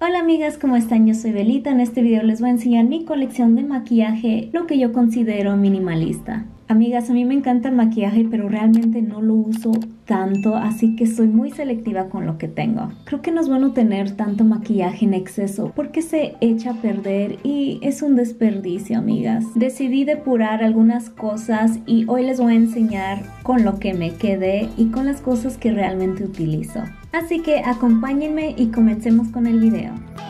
Hola amigas, ¿cómo están? Yo soy Belita. En este video les voy a enseñar mi colección de maquillaje, lo que yo considero minimalista. Amigas, a mí me encanta el maquillaje, pero realmente no lo uso tanto, así que soy muy selectiva con lo que tengo. Creo que no es bueno tener tanto maquillaje en exceso porque se echa a perder y es un desperdicio, amigas. Decidí depurar algunas cosas y hoy les voy a enseñar con lo que me quedé y con las cosas que realmente utilizo. Así que acompáñenme y comencemos con el video.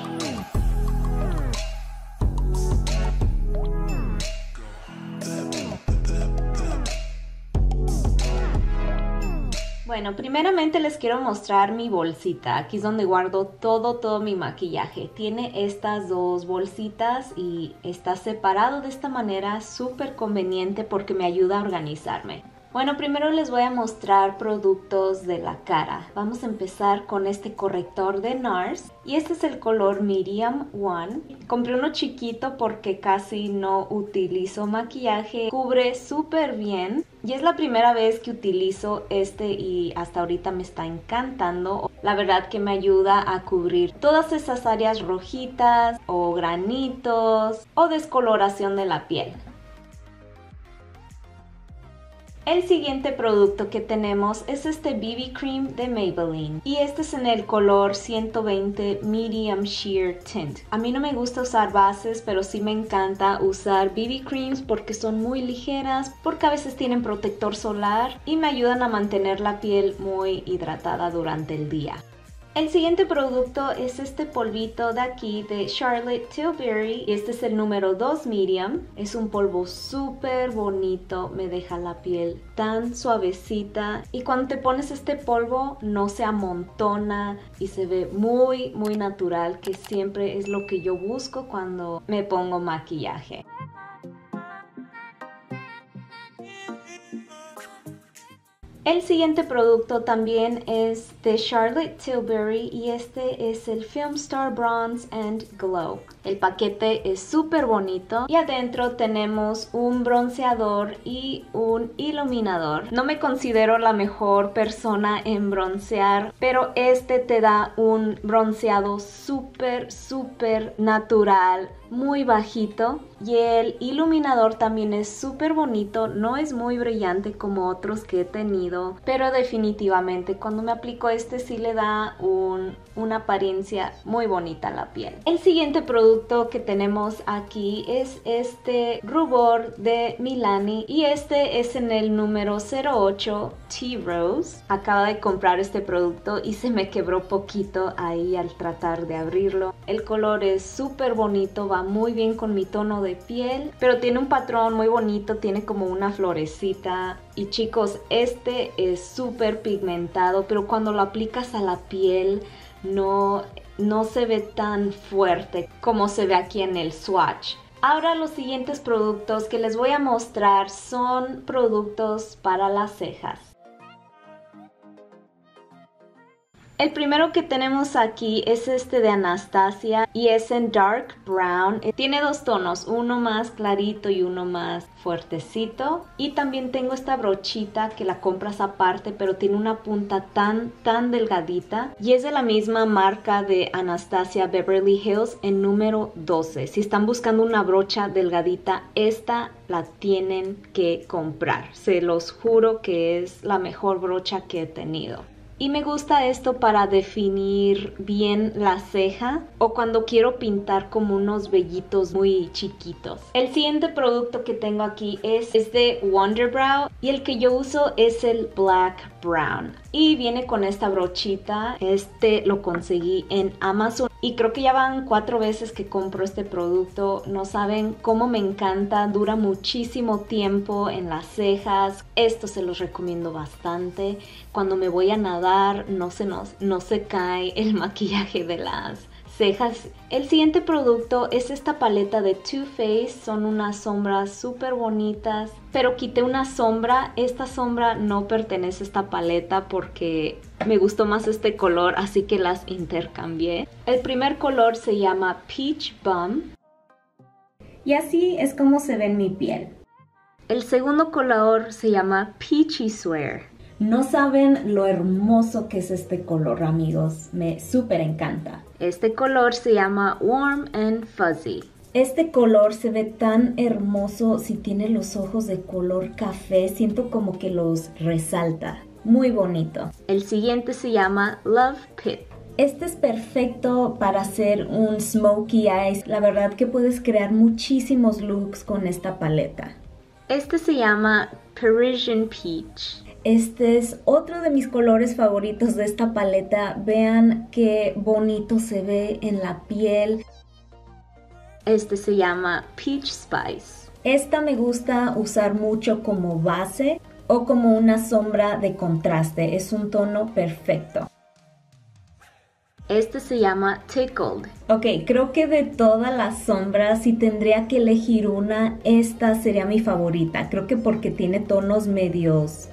Bueno, primeramente les quiero mostrar mi bolsita. Aquí es donde guardo todo mi maquillaje. Tiene estas dos bolsitas y está separado de esta manera, súper conveniente porque me ayuda a organizarme. Bueno, primero les voy a mostrar productos de la cara. Vamos a empezar con este corrector de NARS. Y este es el color Medium One. Compré uno chiquito porque casi no utilizo maquillaje. Cubre súper bien. Y es la primera vez que utilizo este y hasta ahorita me está encantando. La verdad que me ayuda a cubrir todas esas áreas rojitas o granitos o descoloración de la piel. El siguiente producto que tenemos es este BB Cream de Maybelline y este es en el color 120 Medium Sheer Tint. A mí no me gusta usar bases, pero sí me encanta usar BB Creams porque son muy ligeras, porque a veces tienen protector solar y me ayudan a mantener la piel muy hidratada durante el día. El siguiente producto es este polvito de aquí de Charlotte Tilbury y este es el número 2 Medium. Es un polvo súper bonito, me deja la piel tan suavecita y cuando te pones este polvo no se amontona y se ve muy natural, que siempre es lo que yo busco cuando me pongo maquillaje. El siguiente producto también es de Charlotte Tilbury y este es el Film Star Bronze and Glow. El paquete es súper bonito y adentro tenemos un bronceador y un iluminador. No me considero la mejor persona en broncear, pero este te da un bronceado súper natural, muy bajito, y el iluminador también es súper bonito. No es muy brillante como otros que he tenido, pero definitivamente cuando me aplico este sí le da una apariencia muy bonita a la piel. El siguiente producto que tenemos aquí es este rubor de Milani y este es en el número 08 Tea Rose. Acabo de comprar este producto y se me quebró poquito ahí al tratar de abrirlo. El color es súper bonito, va muy bien con mi tono de piel, pero tiene un patrón muy bonito, tiene como una florecita. Y chicos, este es súper pigmentado, pero cuando lo aplicas a la piel no se ve tan fuerte como se ve aquí en el swatch. Ahora los siguientes productos que les voy a mostrar son productos para las cejas. El primero que tenemos aquí es este de Anastasia y es en Dark Brown. Tiene dos tonos, uno más clarito y uno más fuertecito. Y también tengo esta brochita que la compras aparte, pero tiene una punta tan delgadita. Y es de la misma marca de Anastasia Beverly Hills en número 12. Si están buscando una brocha delgadita, esta la tienen que comprar. Se los juro que es la mejor brocha que he tenido. Y me gusta esto para definir bien la ceja o cuando quiero pintar como unos vellitos muy chiquitos. El siguiente producto que tengo aquí es de Wonderbrow y el que yo uso es el Black Brown. Y viene con esta brochita. Este lo conseguí en Amazon y creo que ya van 4 veces que compro este producto. No saben cómo me encanta, dura muchísimo tiempo en las cejas. Esto se los recomiendo bastante. Cuando me voy a nadar no se cae el maquillaje de las cejas. El siguiente producto es esta paleta de Too Faced. Son unas sombras súper bonitas, pero quité una sombra. Esta sombra no pertenece a esta paleta porque me gustó más este color, así que las intercambié. El primer color se llama Peach Bum y así es como se ve en mi piel. El segundo color se llama Peachy Swear. No saben lo hermoso que es este color, amigos. Me súper encanta. Este color se llama Warm and Fuzzy. Este color se ve tan hermoso si tiene los ojos de color café. Siento como que los resalta. Muy bonito. El siguiente se llama Love Pit. Este es perfecto para hacer un smokey eyes. La verdad que puedes crear muchísimos looks con esta paleta. Este se llama Parisian Peach. Este es otro de mis colores favoritos de esta paleta. Vean qué bonito se ve en la piel. Este se llama Peach Spice. Esta me gusta usar mucho como base o como una sombra de contraste. Es un tono perfecto. Este se llama Tickled. Ok, creo que de todas las sombras, si tendría que elegir una, esta sería mi favorita. Creo que porque tiene tonos medios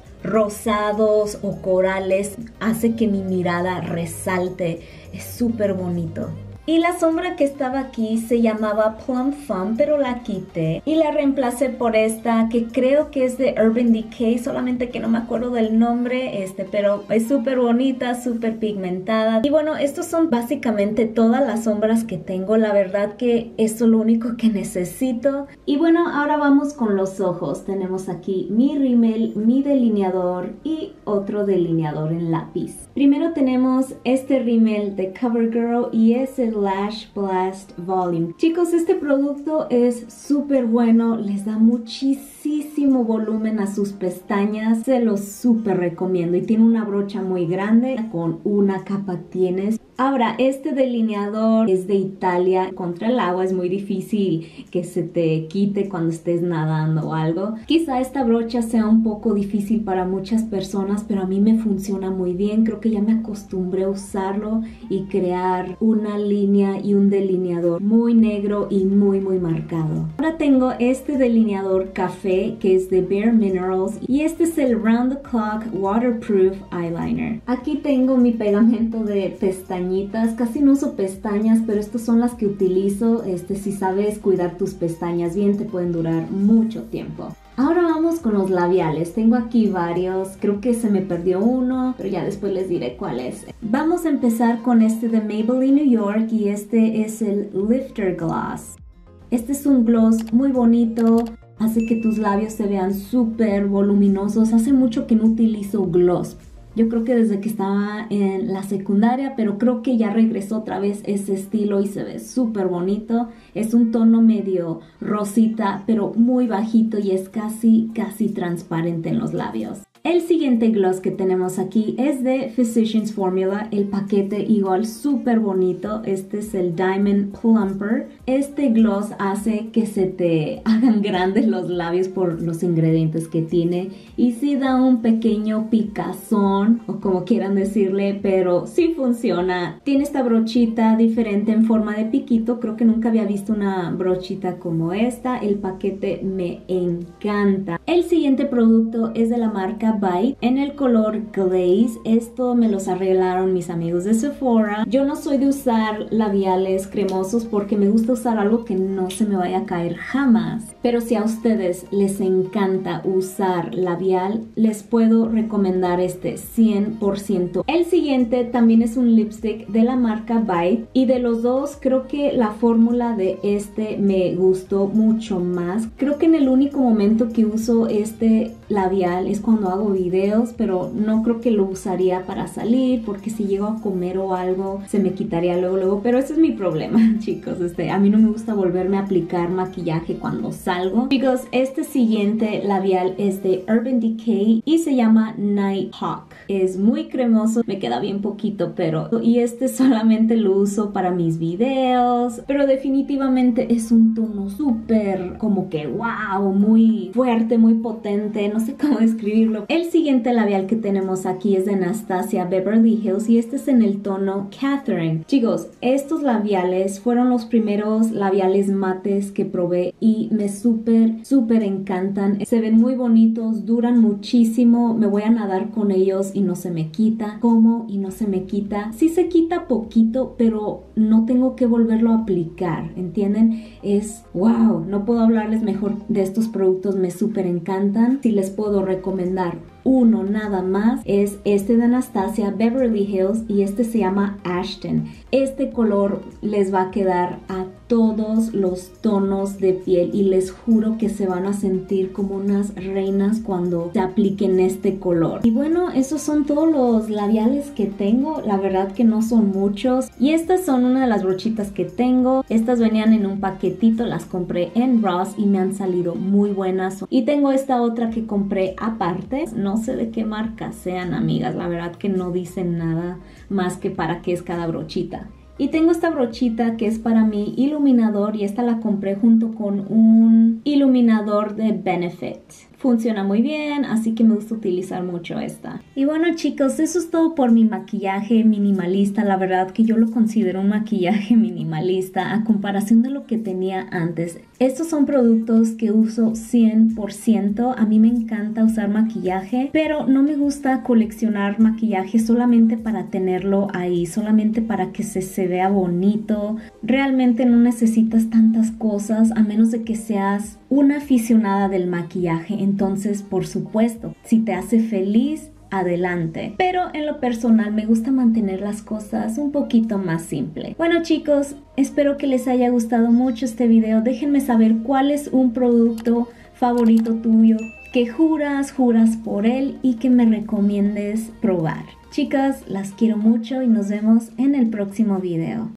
rosados o corales, hace que mi mirada resalte. Es súper bonito. Y la sombra que estaba aquí se llamaba Plum Fun, pero la quité y la reemplacé por esta que creo que es de Urban Decay, solamente que no me acuerdo del nombre, pero es súper bonita, súper pigmentada. Y bueno, estos son básicamente todas las sombras que tengo. La verdad que esto es lo único que necesito. Y bueno, ahora vamos con los ojos. Tenemos aquí mi rímel, mi delineador y otro delineador en lápiz. Primero tenemos este rímel de CoverGirl y es el Lash Blast Volume. Chicos, este producto es súper bueno, les da muchísimo volumen a sus pestañas, se los súper recomiendo y tiene una brocha muy grande, con una capa tienes. Ahora, este delineador es de Italia, contra el agua es muy difícil que se te quite cuando estés nadando o algo. Quizá esta brocha sea un poco difícil para muchas personas, pero a mí me funciona muy bien, creo que ya me acostumbré a usarlo y crear una línea y un delineador muy negro y muy marcado. Ahora tengo este delineador café que es de Bare Minerals y este es el Round the Clock Waterproof Eyeliner. Aquí tengo mi pegamento de pestañas. Casi no uso pestañas, pero estas son las que utilizo. Si sabes cuidar tus pestañas bien, te pueden durar mucho tiempo. Ahora vamos con los labiales. Tengo aquí varios, creo que se me perdió uno, pero ya después les diré cuál es. Vamos a empezar con este de Maybelline New York y este es el Lifter Gloss. Este es un gloss muy bonito, hace que tus labios se vean súper voluminosos. Hace mucho que no utilizo gloss. Yo creo que desde que estaba en la secundaria, pero creo que ya regresó otra vez ese estilo y se ve súper bonito. Es un tono medio rosita, pero muy bajito y es casi transparente en los labios. El siguiente gloss que tenemos aquí es de Physicians Formula, el paquete igual súper bonito. Este es el Diamond Plumper. Este gloss hace que se te hagan grandes los labios por los ingredientes que tiene y sí da un pequeño picazón o como quieran decirle, pero sí funciona. Tiene esta brochita diferente en forma de piquito, creo que nunca había visto una brochita como esta. El paquete me encanta. El siguiente producto es de la marca Bite en el color Glaze. Esto me los arreglaron mis amigos de Sephora. Yo no soy de usar labiales cremosos porque me gusta usar algo que no se me vaya a caer jamás, pero si a ustedes les encanta usar labial, les puedo recomendar este 100%. El siguiente también es un lipstick de la marca Bite y de los dos creo que la fórmula de este me gustó mucho más. Creo que en el único momento que uso este labial es cuando hago videos, pero no creo que lo usaría para salir porque si llego a comer o algo se me quitaría luego, pero ese es mi problema, chicos. A mí no me gusta volverme a aplicar maquillaje cuando salgo. Chicos, este siguiente labial es de Urban Decay y se llama Nighthawk. Es muy cremoso, me queda bien poquito, y este solamente lo uso para mis videos, pero definitivamente es un tono súper como que wow, muy fuerte, muy potente, no sé cómo describirlo. El siguiente labial que tenemos aquí es de Anastasia Beverly Hills y este es en el tono Catherine. Chicos, estos fueron los primeros labiales mates que probé y me súper encantan. Se ven muy bonitos, duran muchísimo, me voy a nadar con ellos y no se me quita. ¿Cómo? Y no se me quita. Sí se quita poquito, pero no tengo que volverlo a aplicar, ¿entienden? Es wow, no puedo hablarles mejor de estos productos, me súper encantan. Si les puedo recomendar uno nada más es este de Anastasia Beverly Hills y este se llama Ashton. Este color les va a quedar a todos los tonos de piel y les juro que se van a sentir como unas reinas cuando se apliquen este color. Y bueno, esos son todos los labiales que tengo, la verdad que no son muchos y estas son una de las brochitas que tengo. Estas venían en un paquetito, las compré en Ross y me han salido muy buenas. Y tengo esta otra que compré aparte, no sé de qué marca sean, amigas, la verdad que no dicen nada más que para qué es cada brochita. Y tengo esta brochita que es para mi iluminador y esta la compré junto con un iluminador de Benefit. Funciona muy bien, así que me gusta utilizar mucho esta. Y bueno chicos, eso es todo por mi maquillaje minimalista. La verdad que yo lo considero un maquillaje minimalista a comparación de lo que tenía antes. Estos son productos que uso 100%. A mí me encanta usar maquillaje, pero no me gusta coleccionar maquillaje solamente para tenerlo ahí, solamente para que se vea bonito. Realmente no necesitas tantas cosas a menos de que seas una aficionada del maquillaje. Entonces, por supuesto, si te hace feliz, adelante. Pero en lo personal me gusta mantener las cosas un poquito más simple. Bueno chicos, espero que les haya gustado mucho este video. Déjenme saber cuál es un producto favorito tuyo que juras por él y que me recomiendes probar. Chicas, las quiero mucho y nos vemos en el próximo video.